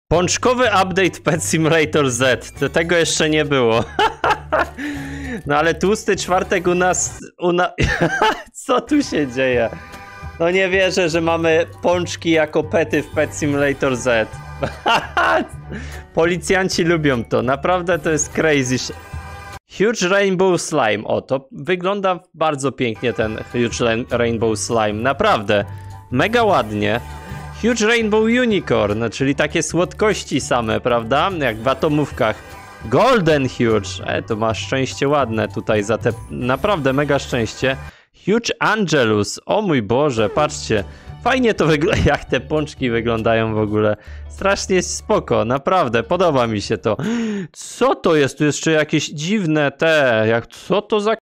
Pączkowy update Pet Simulator Z. Tego jeszcze nie było. No ale tłusty czwartek u nas... Co tu się dzieje? No nie wierzę, że mamy pączki jako pety w Pet Simulator Z. Policjanci lubią to. Naprawdę to jest crazy. Huge Rainbow Slime. O, to wygląda bardzo pięknie ten Huge Rainbow Slime. Naprawdę. Mega ładnie. Huge Rainbow Unicorn, czyli takie słodkości same, prawda? Jak w atomówkach. Golden Huge. To masz szczęście ładne tutaj za te... Naprawdę mega szczęście. Huge Angelus. O mój Boże, patrzcie. Fajnie to wygląda, jak te pączki wyglądają w ogóle. Strasznie spoko, naprawdę, podoba mi się to. Co to jest? Tu jeszcze jakieś dziwne te... Co to za